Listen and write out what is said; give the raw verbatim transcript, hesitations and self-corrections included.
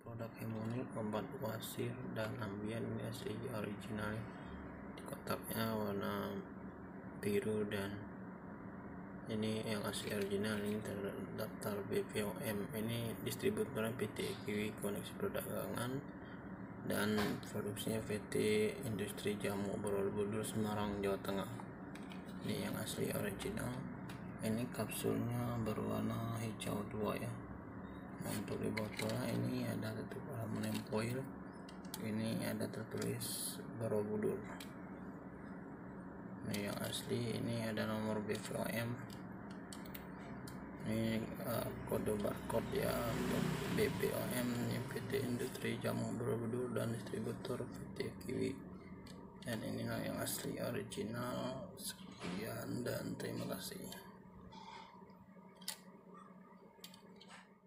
Produk Hemonix obat wasir dan ambien ini asli original. Di kotaknya warna biru dan ini yang asli original, ini terdaftar B P O M. Ini distributornya P T Hemonix Perdagangan dan produksinya P T Industri Jamu Borobudur Semarang Jawa Tengah. Ini yang asli original. Ini kapsulnya berwarna hijau dua ya. Nah, untuk di botolnya ini ada tutup aluminium foil, ini ada tertulis Borobudur. Ini yang asli, ini ada nomor B P O M, ini uh, kode barcode ya untuk B P O M, ini P T Industri Jamu Borobudur dan distributor P T Kiwi. Dan inilah yang asli original. Sekian dan terima kasih.